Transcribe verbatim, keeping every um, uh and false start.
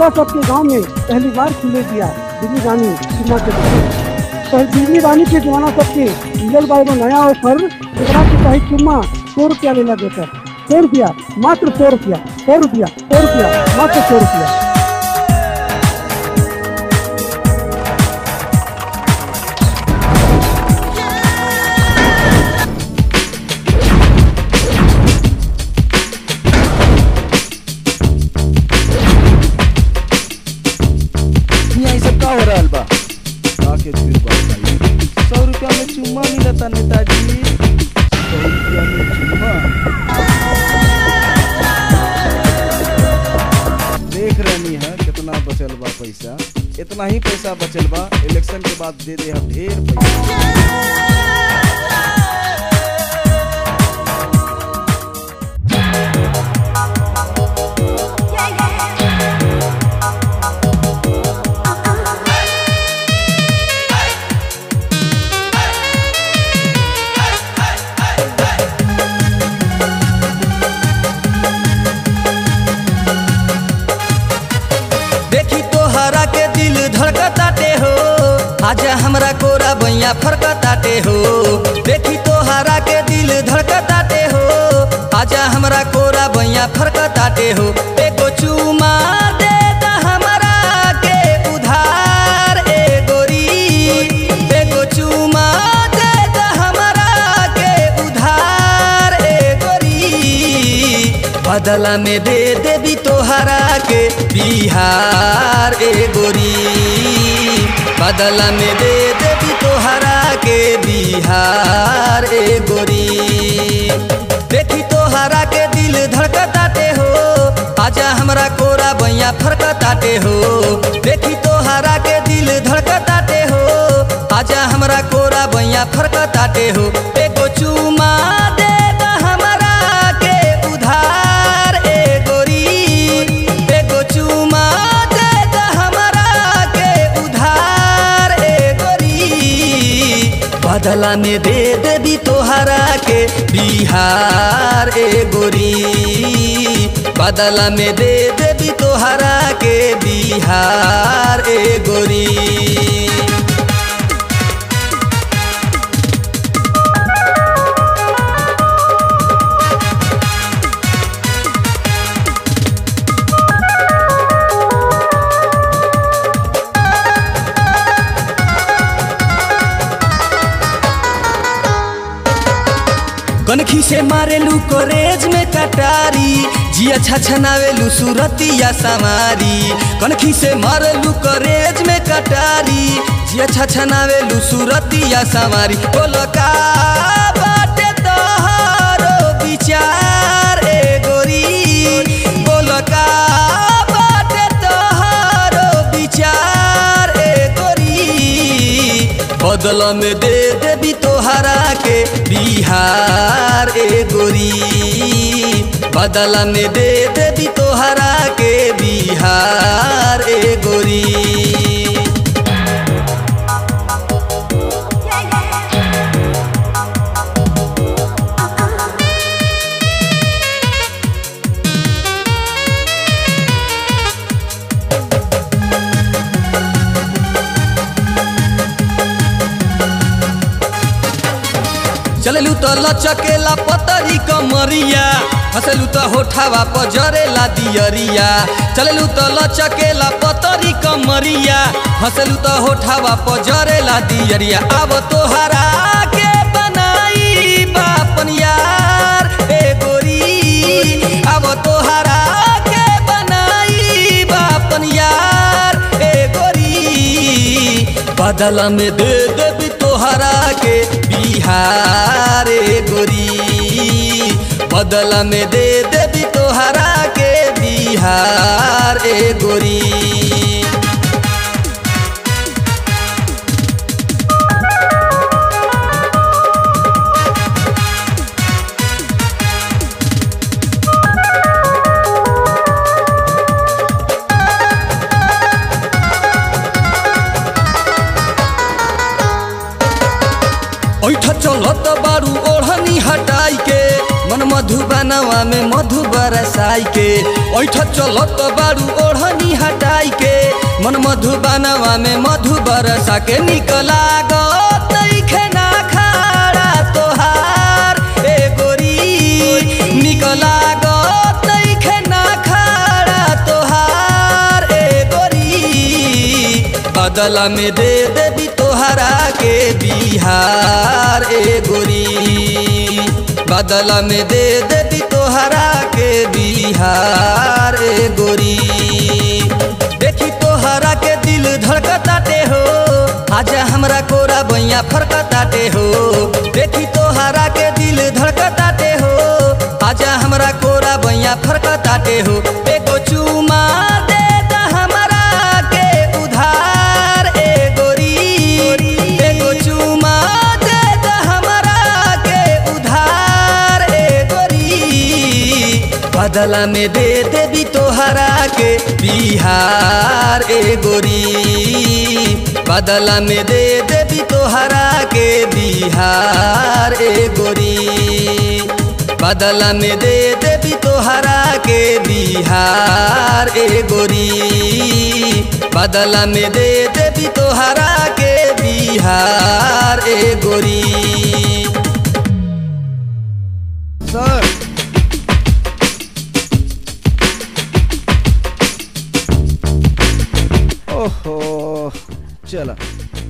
हमारा सबके गांव में पहली बार खुले दिया बिजली रानी चुम्मा के तो बिजली रानी के जमाना सबके मिलल बा एगो नया ऑफर एकरा के चाहे चुम्मा सौ रुपया ले लगे सर सौ रुपया मात्र सौ रुपया सौ रुपया सौ रुपया मात्र सौ रुपया। सौ रुपया में चुम्मा मिलता नेताजी, सौ रुपया में चुम्मा। देख रही है कितना बचल बा पैसा, इतना ही पैसा बचल बा, इलेक्शन के बाद दे दे हम ढेर पैसा। आजा हमरा कोरा बैया फरकताटे हो, देखी तोहरा के दिल धड़कताटे हो। आजा हमरा कोरा बैया फरकताटे हो, एगो चुमा दे दा हमरा के उधार ए गोरी, एगो चुमा दे दा हमरा के उधार ए गोरी। बदला में दे देबी तोहरा के बिहार ए गोरी, बदला में दे देबी तोहरा के बिहार ए गोरी। देखी तोहरा के दिल धड़कताटे हो, आजा हमरा कोरा बैया फरकताटे हो। देखी तोहरा के दिल धड़कताटे हो, आजा हमरा कोरा बैया फरकताटे हो। एगो चुमा दे दा हमरा के उधार ए गोरी, एगो चुमा दे दा हमरा के उधार ए गोरी। बदला में दे देबी तोहरा के बिहार ए गोरी, बदला में दे देबी तोहरा के बिहार ए गोरी। कनखी से मारेलू कोरेज में कटारी, जिया छछनावेलू सूरतिया समारी। कनखी से मारेलू कोरेज में कटारी, जिया छछनावेलू सूरतिया समारी। बोलो का बाटे तोहरो विचार ए गोरी, बोलो का बाटे तोहरो विचार ए गोरी। बदला में दे देबी तोहरा के बिहार ए गोरी, बदला में दे देबी तोहरा के बिहार ए गोरी। चललू तो लचकेला पतरी कमरिया, हंसलू तो होठावा पर जरेला दियरिया। चललू तो लचकेला पतरी कमरिया, हंसलू तो होठावा पर जरेला दियरिया। अब तोहरा के बनाई बापन यार ए गोरी, अब तोहरा के बनाई बापन यार ए गोरी। बदला में दे देबी तोहरा के बिहार ए गोरी, बदला में दे देबी तोहरा के बिहार ए गोरी। ओइठा चलत बारू ओढ़नी हटाई के, मन मधुबनवा में मधु बरसाई के ओठ चलत बारू ओढ़नी हटाई के मन मधुबनवा में मधु बरसा के निकला गो ना खाड़ा तोहार ए गोरी निकला गो ना खाड़ा तोहार ए गोरी बदला में दे देवी तोहरा के बिहार ए गोरी बदला में दे देवी तोहरा के बिहार ए गोरी देखी तोहरा के दिल धड़कताटे हो आजा हमरा कोरा बैया फरकताटे हो देखी तोहरा के दिल धड़कताटे हो आजा हमरा कोरा बैया फरकताटे हो एगो चुमा दे दा हमरा के उधार ए गोरी एगो चुमा दे दा हमरा के उधार ए गोरी बदला में दे देवी तोहरा के बिहार ए गोरी बदला में दे देवी तोहरा के बिहार ए गोरी बदला में दे देवी तोहरा के बिहार ए गोरी बदला में दे देवी तोहरा के बिहार ए गोरी सर ओहो चला